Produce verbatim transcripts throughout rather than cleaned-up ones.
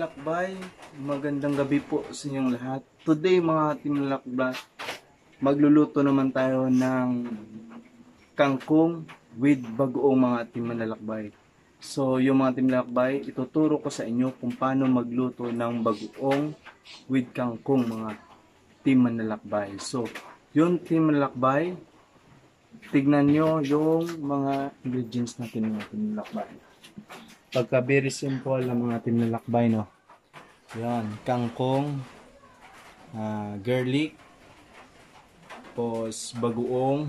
Lalakbay, magandang gabi po sa inyong lahat. Today mga Team Lalakbay, magluluto naman tayo ng kangkong with bagoong mga Team Lalakbay. So yung mga Team Lalakbay, ituturo ko sa inyo kung paano magluto ng bagoong with kangkong mga Team Lalakbay. So yung Team Lalakbay, tignan nyo yung mga ingredients natin mga Team Lalakbay. Pagka very simple ang mga Team Lalakbay, no? Yan, kangkong, uh, garlic, tapos bagoong,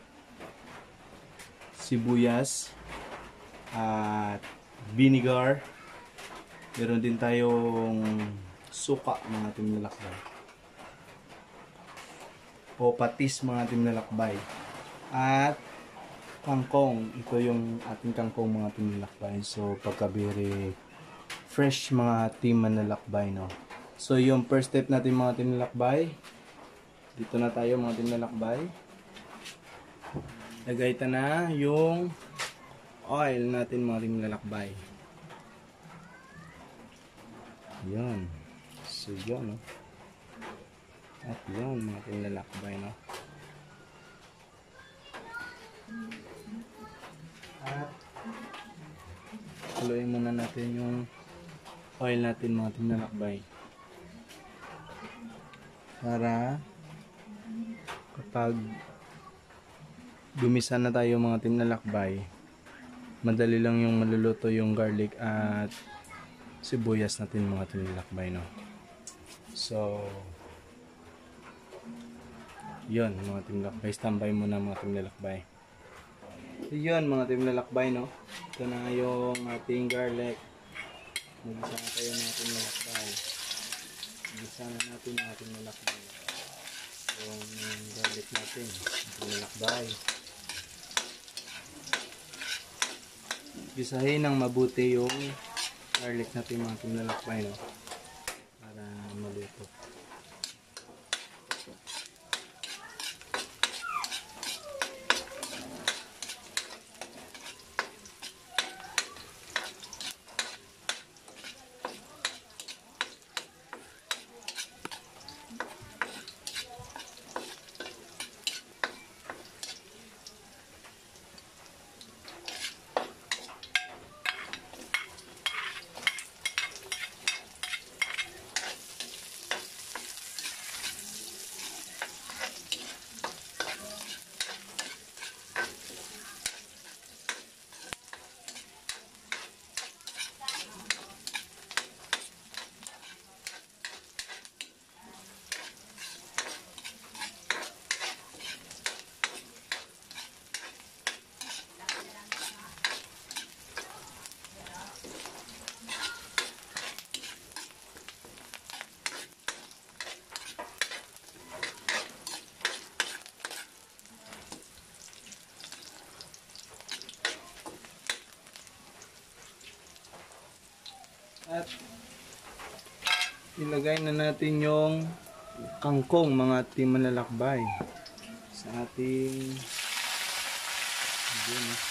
sibuyas, at vinegar. Meron din tayong suka mga Team Lalakbay. O patis mga Team Lalakbay. At kangkong, ito yung ating kangkong mga Team Lalakbay. So pagka very fresh mga Team Lalakbay, no? So yung first step natin mga Team Lalakbay, dito na tayo mga Team Lalakbay. Lagay ta na yung oil natin mga Team Lalakbay. Yan. So yan, no? At yan mga Team Lalakbay, no? At haluin muna natin yung oil natin mga Team Lalakbay para kapag dumisa na tayo mga Team Lalakbay, madali lang yung maluluto yung garlic at sibuyas natin mga Team Lalakbay, no? So yun mga Team Lalakbay, standby muna mga Team Lalakbay. Yun mga Team Lalakbay, no? Ito na yung ating garlic. Magisa na tayo ng ating Lalakbay. Magisa na natin yung ating Lalakbay. Yung garlic natin, ating Lalakbay. Gisahin ng mabuti yung garlic natin mga Team Lalakbay, no? Para maluto. At ilagay na natin yung kangkong mga Team Lalakbay sa ating yun, eh.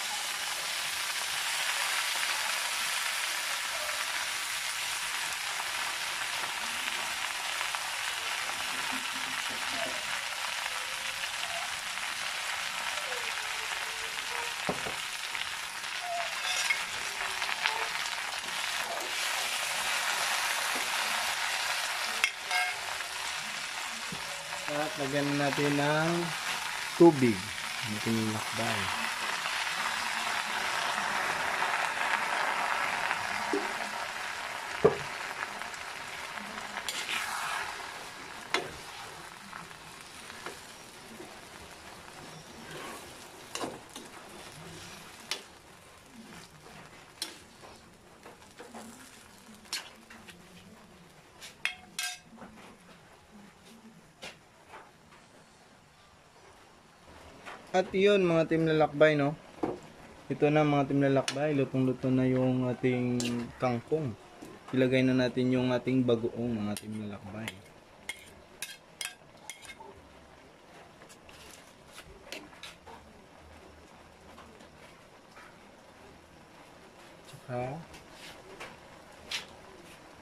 At lagyan natin ng tubig natin yung lakbay. At yun mga Team Lalakbay, no? Ito na mga Team Lalakbay, lutong-luto na yung ating kangkong. Ilagay na natin yung ating bagoong mga Team Lalakbay. Tsaka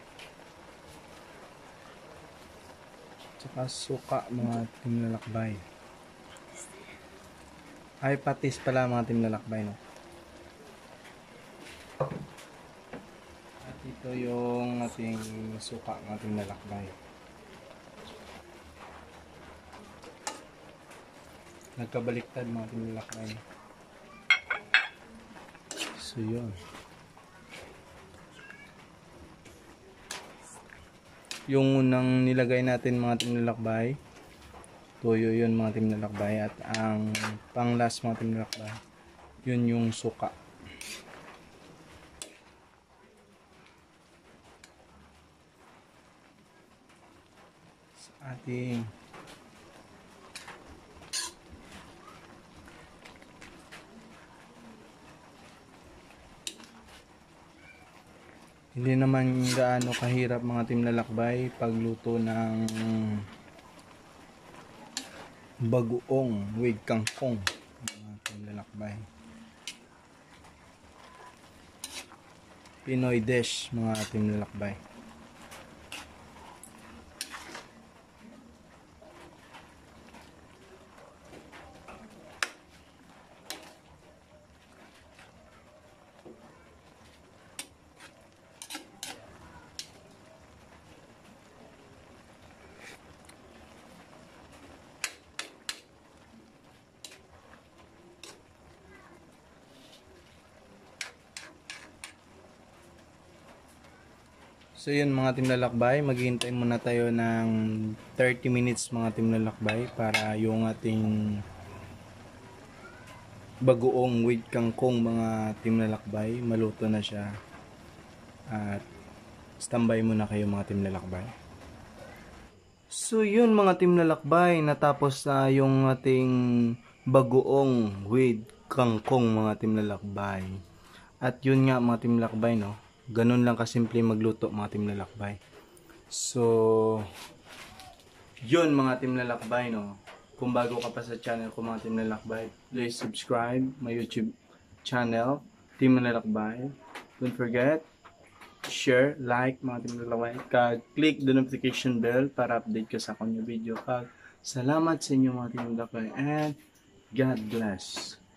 Tsaka suka mga timlalakbay. Ay patis pala mga timlalakbay, no? At ito yung ating suka mga timlalakbay. Nagkabaliktad mga timlalakbay. So yun. Yung unang nilagay natin mga timlalakbay, toyo yun mga timlalakbay. At ang pang last mga timlalakbay, yun yung suka. Sa ating hindi naman gaano kahirap mga timlalakbay pagluto ng bagoong with kangkong mga timlalakbay. Pinoy dish mga timlalakbay. So yun mga timlalakbay, maghihintay muna tayo ng thirty minutes mga timlalakbay para yung ating bagoong with kangkong mga timlalakbay maluto na siya. At standby muna kayo mga timlalakbay. So yun mga timlalakbay, natapos na yung ating bagoong with kangkong mga timlalakbay. At yun nga mga timlalakbay, no? Ganun lang kasimple magluto mga timlalakbay. So, yun mga timlalakbay, no? Kung bago ka pa sa channel ko mga timlalakbay, please subscribe my YouTube channel, Timlalakbay. Don't forget, share, like mga timlalakbay. Kag click the notification bell para update ka sa akong video. Kag salamat sa inyo mga timlalakbay and God bless.